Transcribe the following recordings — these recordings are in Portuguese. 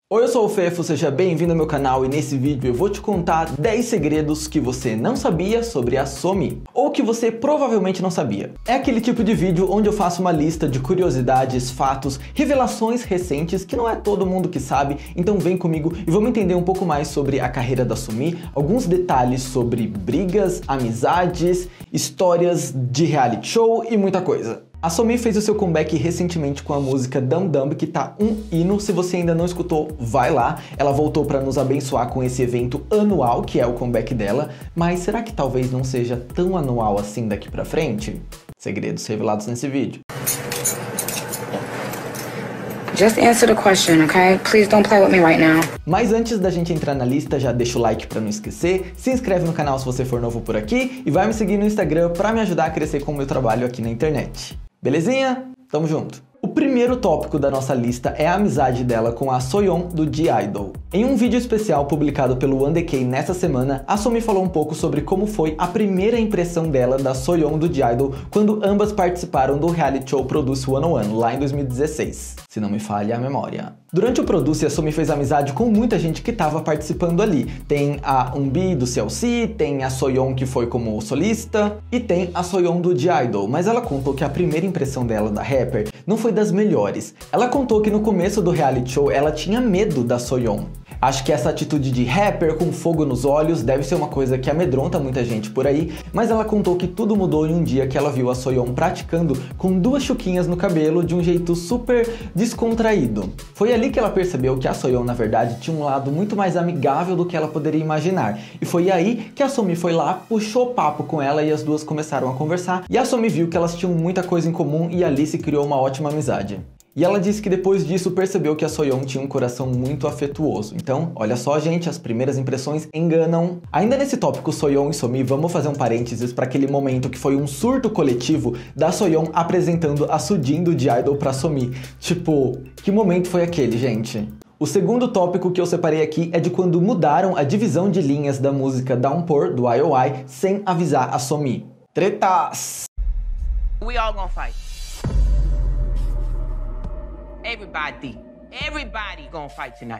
Oi, eu sou o Fefo, seja bem-vindo ao meu canal e nesse vídeo eu vou te contar 10 segredos que você não sabia sobre a Somi, ou que você provavelmente não sabia. É aquele tipo de vídeo onde eu faço uma lista de curiosidades, fatos, revelações recentes que não é todo mundo que sabe, então vem comigo e vamos entender um pouco mais sobre a carreira da Somi, alguns detalhes sobre brigas, amizades, histórias de reality show e muita coisa. A Somi fez o seu comeback recentemente com a música Dum Dum, que tá um hino. Se você ainda não escutou, vai lá. Ela voltou para nos abençoar com esse evento anual, que é o comeback dela. Mas será que talvez não seja tão anual assim daqui pra frente? Segredos revelados nesse vídeo. Just answer the question, okay? Please don't play with me right now. Mas antes da gente entrar na lista, já deixa o like pra não esquecer, se inscreve no canal se você for novo por aqui e vai me seguir no Instagram pra me ajudar a crescer com o meu trabalho aqui na internet. Belezinha? Tamo junto! O primeiro tópico da nossa lista é a amizade dela com a Soyeon do G-Idol. Em um vídeo especial publicado pelo One Decay nessa semana, a Somi falou um pouco sobre como foi a primeira impressão dela da Soyeon do G-Idol quando ambas participaram do reality show Produce 101, lá em 2016, se não me falha a memória. Durante o Produce, a Somi fez amizade com muita gente que estava participando ali. Tem a Eunbi do CLC, tem a Soyeon que foi como solista, e tem a Soyeon do G-Idol, mas ela contou que a primeira impressão dela da rapper não foi das melhores. Ela contou que no começo do reality show ela tinha medo da Soyeon. Acho que essa atitude de rapper com fogo nos olhos deve ser uma coisa que amedronta muita gente por aí, mas ela contou que tudo mudou em um dia que ela viu a Soyeon praticando com 2 chuquinhas no cabelo de um jeito super descontraído. Foi ali que ela percebeu que a Soyeon, na verdade, tinha um lado muito mais amigável do que ela poderia imaginar. E foi aí que a Somi foi lá, puxou papo com ela e as duas começaram a conversar. E a Somi viu que elas tinham muita coisa em comum e ali se criou uma ótima amizade. E ela disse que depois disso percebeu que a Soyeon tinha um coração muito afetuoso. Então, olha só, gente, as primeiras impressões enganam. Ainda nesse tópico Soyeon e Somi, vamos fazer um parênteses para aquele momento que foi um surto coletivo da Soyeon apresentando a Sujin do G-Idol pra Somi. Tipo, que momento foi aquele, gente? O segundo tópico que eu separei aqui é de quando mudaram a divisão de linhas da música Downpour, do IOI, sem avisar a Somi. Tretas! We all gonna fight. Everybody gonna fight tonight.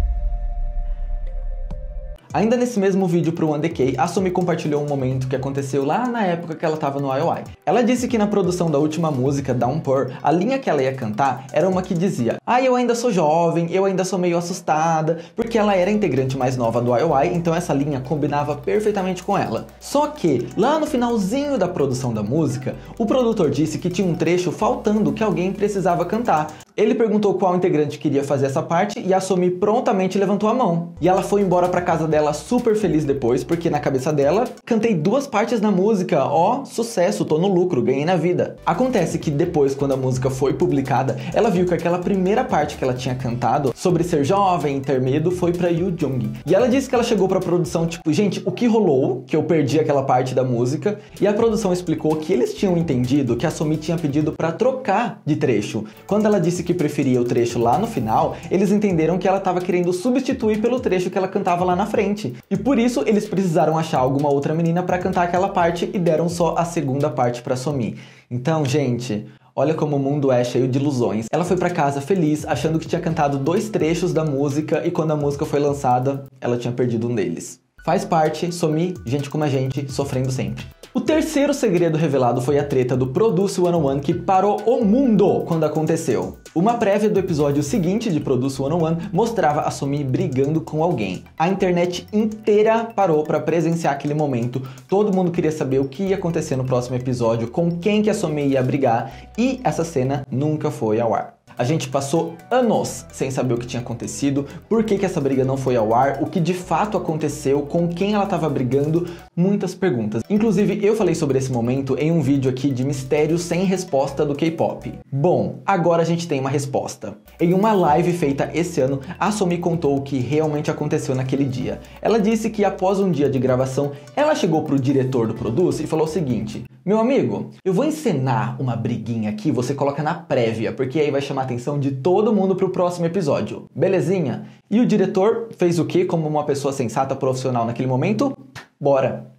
Ainda nesse mesmo vídeo pro One Decay, a Somi compartilhou um momento que aconteceu lá na época que ela tava no IOI. Ela disse que na produção da última música, Downpour, a linha que ela ia cantar era uma que dizia: eu ainda sou jovem, eu ainda sou meio assustada, porque ela era a integrante mais nova do IOI, então essa linha combinava perfeitamente com ela. Só que, lá no finalzinho da produção da música, o produtor disse que tinha um trecho faltando que alguém precisava cantar. Ele perguntou qual integrante queria fazer essa parte e a Somi prontamente levantou a mão. E ela foi embora pra casa dela super feliz depois, porque na cabeça dela, cantei 2 partes na música, ó, sucesso, tô no lucro, ganhei na vida. Acontece que depois, quando a música foi publicada, ela viu que aquela primeira parte que ela tinha cantado, sobre ser jovem e ter medo, foi pra Yoo Jung. E ela disse que ela chegou pra produção tipo, gente, o que rolou? Que eu perdi aquela parte da música. E a produção explicou que eles tinham entendido que a Somi tinha pedido pra trocar de trecho. Quando ela disse que preferia o trecho lá no final, eles entenderam que ela estava querendo substituir pelo trecho que ela cantava lá na frente. E por isso eles precisaram achar alguma outra menina para cantar aquela parte e deram só a segunda parte para Somi. Então, gente, olha como o mundo é cheio de ilusões. Ela foi pra casa feliz, achando que tinha cantado 2 trechos da música e quando a música foi lançada, ela tinha perdido um deles. Faz parte, Somi, gente como a gente, sofrendo sempre. O terceiro segredo revelado foi a treta do Produce 101 que parou o mundo quando aconteceu. Uma prévia do episódio seguinte de Produce 101 mostrava a Somi brigando com alguém. A internet inteira parou para presenciar aquele momento. Todo mundo queria saber o que ia acontecer no próximo episódio, com quem que a Somi ia brigar, e essa cena nunca foi ao ar. A gente passou anos sem saber o que tinha acontecido, por que essa briga não foi ao ar, o que de fato aconteceu, com quem ela estava brigando, muitas perguntas. Inclusive, eu falei sobre esse momento em um vídeo aqui de mistérios sem resposta do K-pop. Bom, agora a gente tem uma resposta. Em uma live feita esse ano, a Somi contou o que realmente aconteceu naquele dia. Ela disse que após um dia de gravação, ela chegou pro diretor do Produce e falou o seguinte: meu amigo, eu vou encenar uma briguinha aqui, você coloca na prévia, porque aí vai chamar a atenção de todo mundo pro próximo episódio. Belezinha? E o diretor fez o quê como uma pessoa sensata profissional naquele momento? Bora!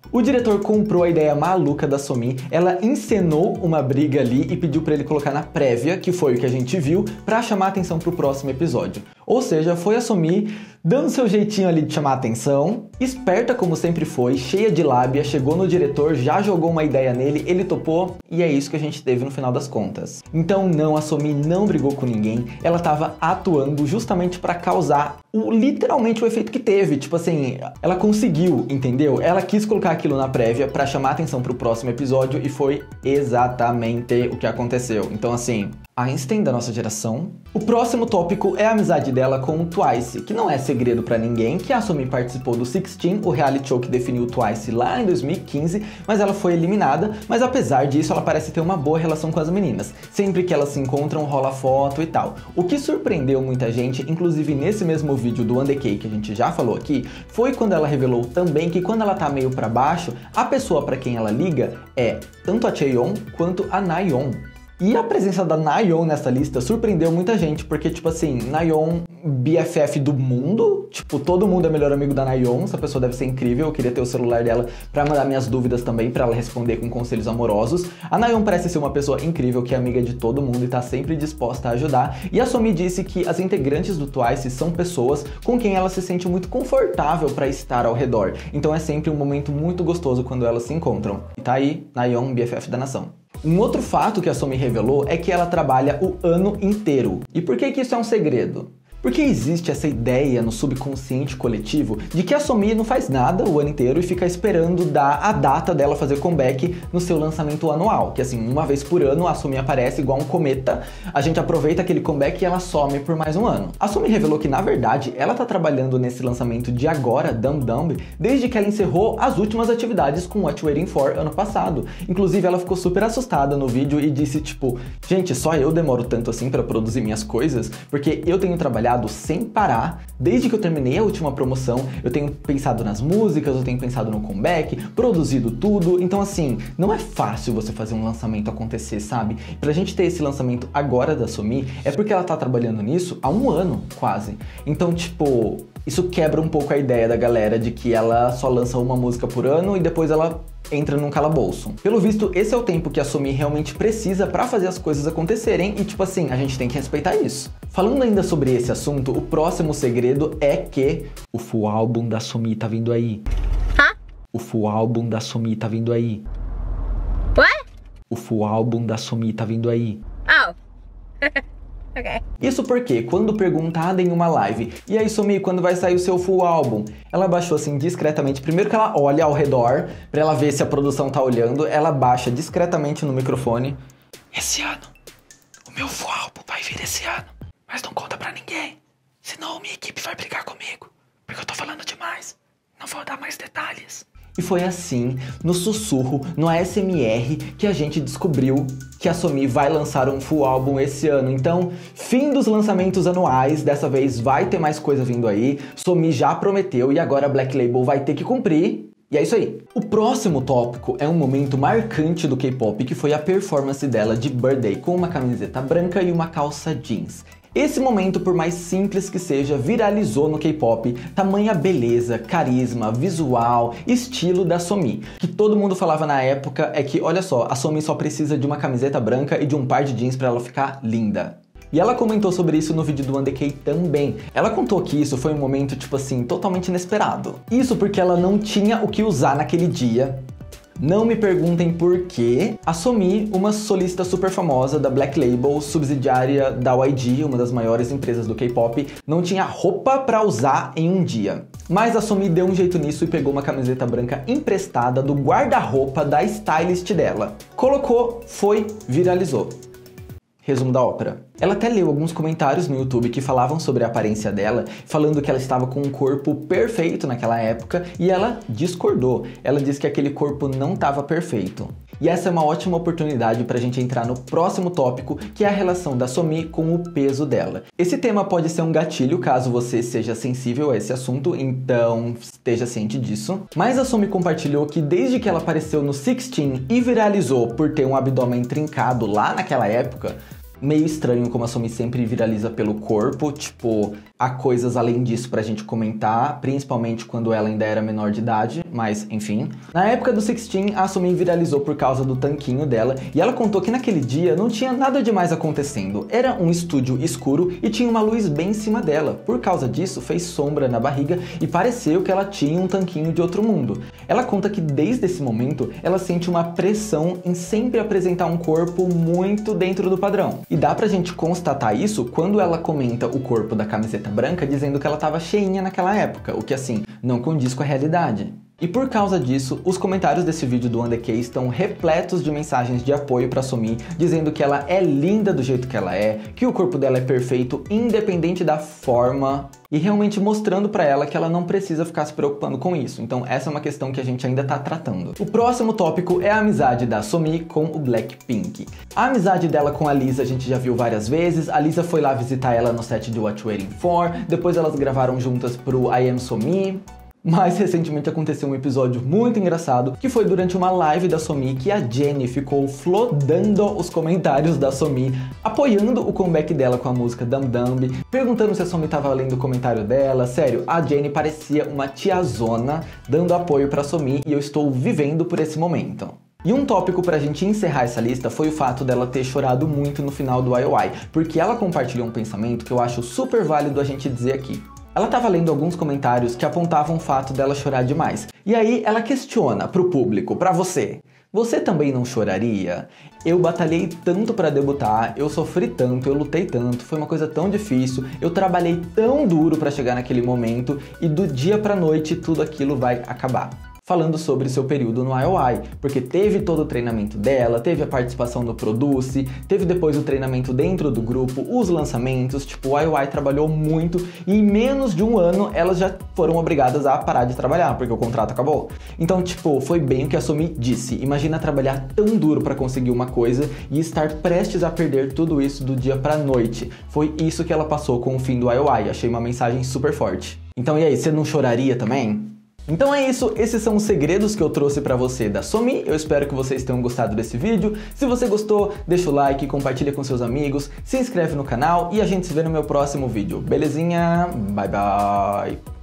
O diretor comprou a ideia maluca da Somi, ela encenou uma briga ali e pediu pra ele colocar na prévia, que foi o que a gente viu, pra chamar a atenção pro próximo episódio. Ou seja, foi a Somi dando seu jeitinho ali de chamar a atenção, esperta como sempre foi, cheia de lábia, chegou no diretor, já jogou uma ideia nele, ele topou e é isso que a gente teve no final das contas. Então não, a Somi não brigou com ninguém, ela tava atuando justamente pra causar literalmente o efeito que teve, tipo assim, ela conseguiu, entendeu? Ela quis colocar aquilo na prévia pra chamar a atenção pro próximo episódio e foi exatamente o que aconteceu. Então assim, Einstein da nossa geração. O próximo tópico é a amizade dela com o Twice, que não é segredo pra ninguém que a Somi participou do 16, o reality show que definiu o Twice lá em 2015, mas ela foi eliminada, mas apesar disso ela parece ter uma boa relação com as meninas. Sempre que elas se encontram rola foto e tal. O que surpreendeu muita gente, inclusive nesse mesmo vídeo do UnDK que a gente já falou aqui, foi quando ela revelou também que quando ela tá meio pra baixo, a pessoa pra quem ela liga é tanto a Chaeyoung quanto a Nayeon. E a presença da Nayeon nessa lista surpreendeu muita gente, porque, tipo assim, Nayeon, BFF do mundo, tipo, todo mundo é melhor amigo da Nayeon, essa pessoa deve ser incrível, eu queria ter o celular dela pra mandar minhas dúvidas também, pra ela responder com conselhos amorosos. A Nayeon parece ser uma pessoa incrível, que é amiga de todo mundo e tá sempre disposta a ajudar, e a Somi disse que as integrantes do Twice são pessoas com quem ela se sente muito confortável pra estar ao redor, então é sempre um momento muito gostoso quando elas se encontram. E tá aí, Nayeon, BFF da nação. Um outro fato que a Somi revelou é que ela trabalha o ano inteiro. E por que isso é um segredo? Porque existe essa ideia no subconsciente coletivo de que a Somi não faz nada o ano inteiro e fica esperando a data dela fazer comeback no seu lançamento anual. Que assim, uma vez por ano a Somi aparece igual um cometa, a gente aproveita aquele comeback e ela some por mais um ano. A Somi revelou que na verdade ela tá trabalhando nesse lançamento de agora, Dum Dum, desde que ela encerrou as últimas atividades com What Waiting For ano passado. Inclusive ela ficou super assustada no vídeo e disse tipo, gente, só eu demoro tanto assim pra produzir minhas coisas, porque eu tenho trabalhado sem parar, desde que eu terminei a última promoção, eu tenho pensado nas músicas, eu tenho pensado no comeback, produzido tudo, então assim, não é fácil você fazer um lançamento acontecer, sabe? Pra gente ter esse lançamento agora da Somi, é porque ela tá trabalhando nisso há um ano, quase. Então, tipo, isso quebra um pouco a ideia da galera de que ela só lança uma música por ano e depois ela entra num calabouço. Pelo visto, esse é o tempo que a Somi realmente precisa pra fazer as coisas acontecerem e, tipo assim, a gente tem que respeitar isso. Falando ainda sobre esse assunto, o próximo segredo é que o full álbum da Somi tá vindo aí. Hã? O full álbum da Somi tá vindo aí. What? O full álbum da Somi tá vindo aí. Oh. Okay. Isso porque, quando perguntada em uma live, e aí Somi, quando vai sair o seu full álbum? Ela baixou assim discretamente, primeiro que ela olha ao redor, pra ela ver se a produção tá olhando, ela baixa discretamente no microfone. Esse ano, o meu full álbum vai vir esse ano, mas não conta pra ninguém, senão minha equipe vai brigar comigo, porque eu tô falando demais, não vou dar mais detalhes. E foi assim, no sussurro, no ASMR, que a gente descobriu que a Somi vai lançar um full álbum esse ano. Então, fim dos lançamentos anuais, dessa vez vai ter mais coisa vindo aí. Somi já prometeu e agora a Black Label vai ter que cumprir. E é isso aí. O próximo tópico é um momento marcante do K-pop, que foi a performance dela de Birthday, com uma camiseta branca e uma calça jeans. Esse momento, por mais simples que seja, viralizou no K-pop, tamanha beleza, carisma, visual, estilo da Somi. Que todo mundo falava na época é que, olha só, a Somi só precisa de uma camiseta branca e de um par de jeans pra ela ficar linda. E ela comentou sobre isso no vídeo do UnDK também. Ela contou que isso foi um momento, tipo assim, totalmente inesperado. Isso porque ela não tinha o que usar naquele dia. Não me perguntem por quê. A Somi, uma solista super famosa da Black Label, subsidiária da YG, uma das maiores empresas do K-pop, não tinha roupa pra usar em um dia. Mas a Somi deu um jeito nisso e pegou uma camiseta branca emprestada do guarda-roupa da stylist dela. Colocou, foi, viralizou. Resumo da ópera. Ela até leu alguns comentários no YouTube que falavam sobre a aparência dela, falando que ela estava com um corpo perfeito naquela época, e ela discordou. Ela disse que aquele corpo não estava perfeito. E essa é uma ótima oportunidade pra gente entrar no próximo tópico, que é a relação da Somi com o peso dela. Esse tema pode ser um gatilho caso você seja sensível a esse assunto, então esteja ciente disso. Mas a Somi compartilhou que desde que ela apareceu no 16 e viralizou por ter um abdômen trincado lá naquela época, Meio estranho como a Somi sempre viraliza pelo corpo, tipo, há coisas além disso pra gente comentar, principalmente quando ela ainda era menor de idade, mas enfim. Na época do 16, a Somi viralizou por causa do tanquinho dela, e ela contou que naquele dia não tinha nada demais acontecendo. Era um estúdio escuro e tinha uma luz bem em cima dela. Por causa disso, fez sombra na barriga e pareceu que ela tinha um tanquinho de outro mundo. Ela conta que desde esse momento, ela sente uma pressão em sempre apresentar um corpo muito dentro do padrão. E dá pra gente constatar isso quando ela comenta o corpo da camiseta branca, dizendo que ela tava cheinha naquela época, o que assim, não condiz com a realidade. E por causa disso, os comentários desse vídeo do OneDK estão repletos de mensagens de apoio pra Somi, dizendo que ela é linda do jeito que ela é, que o corpo dela é perfeito, independente da forma, e realmente mostrando pra ela que ela não precisa ficar se preocupando com isso. Então essa é uma questão que a gente ainda tá tratando. O próximo tópico é a amizade da Somi com o Blackpink. A amizade dela com a Lisa a gente já viu várias vezes. A Lisa foi lá visitar ela no set de What Waiting For, depois elas gravaram juntas pro I Am Somi. Mas recentemente aconteceu um episódio muito engraçado, que foi durante uma live da Somi que a Jennie ficou flodando os comentários da Somi, apoiando o comeback dela com a música Dum Dum, perguntando se a Somi tava lendo o comentário dela. Sério, a Jennie parecia uma tiazona dando apoio pra Somi e eu estou vivendo por esse momento. E um tópico pra gente encerrar essa lista foi o fato dela ter chorado muito no final do IOI, porque ela compartilhou um pensamento que eu acho super válido a gente dizer aqui. Ela estava lendo alguns comentários que apontavam o fato dela chorar demais. E aí ela questiona pro público, pra você. Você também não choraria? Eu batalhei tanto para debutar, eu sofri tanto, eu lutei tanto, foi uma coisa tão difícil, eu trabalhei tão duro para chegar naquele momento e do dia pra noite tudo aquilo vai acabar. Falando sobre seu período no IOI, porque teve todo o treinamento dela, teve a participação no Produce, teve depois o treinamento dentro do grupo, os lançamentos, tipo, o IOI trabalhou muito e em menos de um ano elas já foram obrigadas a parar de trabalhar, porque o contrato acabou. Então, tipo, foi bem o que a Somi disse, imagina trabalhar tão duro para conseguir uma coisa e estar prestes a perder tudo isso do dia pra noite. Foi isso que ela passou com o fim do IOI, achei uma mensagem super forte. Então e aí, você não choraria também? Então é isso, esses são os segredos que eu trouxe pra você da Somi, eu espero que vocês tenham gostado desse vídeo. Se você gostou, deixa o like, compartilha com seus amigos, se inscreve no canal e a gente se vê no meu próximo vídeo. Belezinha? Bye bye!